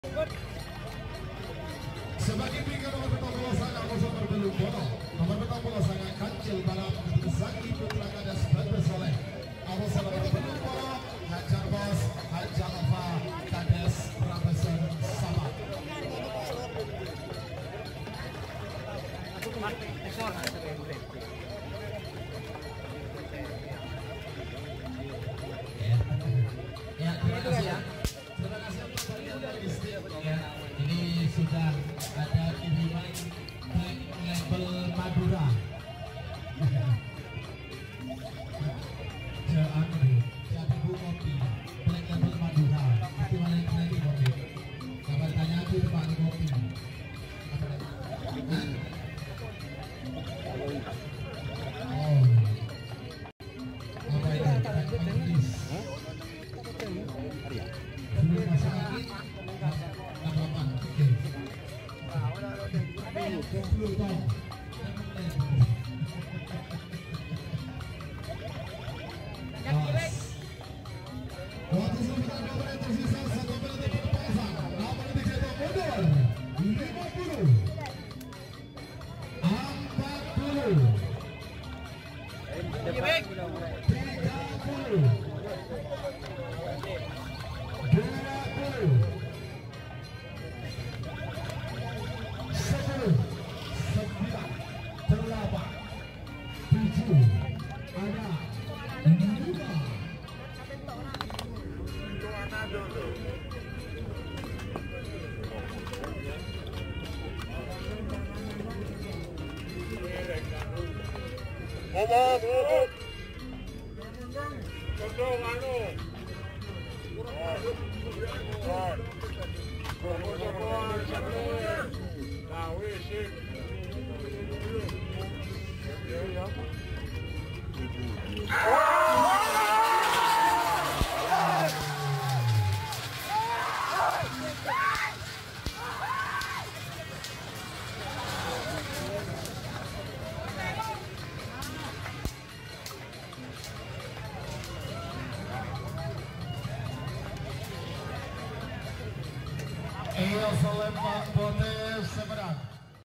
Sebagai pinggan nomor petang bola sangat kosong berbelum bola. Nomor petang bola sangat kancil balap Zaki Putra Kadas Badr Soleh. Awal salah berbelum bola Hajar Bos Hajar Alfa Kades Rabesan Sama. Ya, terima kasih ya. Terima kasih untuk kalian dari Steve ya. Ini sudah ada kiriman Black Label Madura. Jadi Bu Kopi Black Label Madura. Itu mana yang lagi kopi? Kabar tanya aku itu Pak Kopi. Oh. Apa ini? Sebelum masuk lagi, apa? Belum tahu. Waktu sudah nomor tersisa 1 menit berpasang. Nomor dicetak mundur 50, 40, Iyo Selembang Botes seberang.